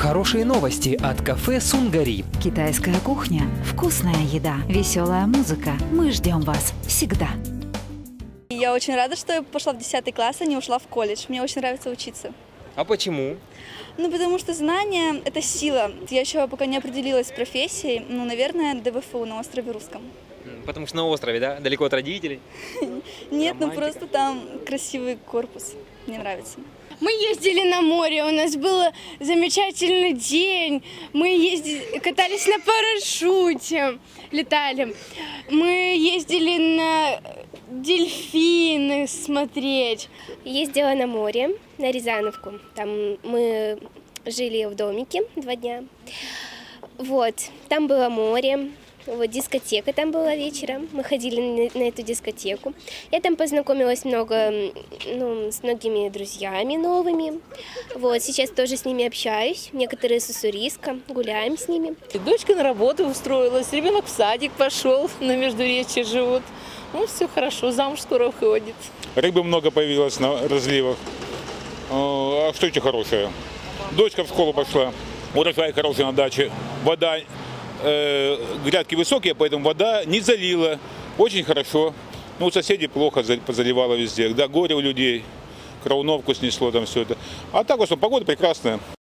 Хорошие новости от кафе «Сунгари». Китайская кухня, вкусная еда, веселая музыка. Мы ждем вас всегда. Я очень рада, что я пошла в 10 класс, а не ушла в колледж. Мне очень нравится учиться. А почему? Ну, потому что знание – это сила. Я еще пока не определилась с профессией. Ну, наверное, ДВФУ на острове Русском. Потому что на острове, да? Далеко от родителей? Нет, ну Романтика. просто там красивый корпус. Мне нравится. Мы ездили на море, у нас был замечательный день. Мы катались на парашюте, летали. Мы ездили на дельфины смотреть. Ездила на море, на Рязановку. Там мы жили в домике 2 дня. Вот, там было море. Вот дискотека там была вечером, мы ходили на эту дискотеку. Я там познакомилась с многими друзьями новыми. Вот, сейчас тоже с ними общаюсь, некоторые с Уссурийска, гуляем с ними. Дочка на работу устроилась, ребенок в садик пошел, на Междуречье живут. Ну, все хорошо, замуж скоро выходит. Рыбы много появилось на разливах. А что еще хорошее? Дочка в школу пошла, урожай хороший на даче, вода. Грядки высокие, поэтому вода не залила. Очень хорошо. Ну, у соседей плохо позаливало везде. Да, горе у людей. Крауновку снесло там все это. А так, в основном, погода прекрасная.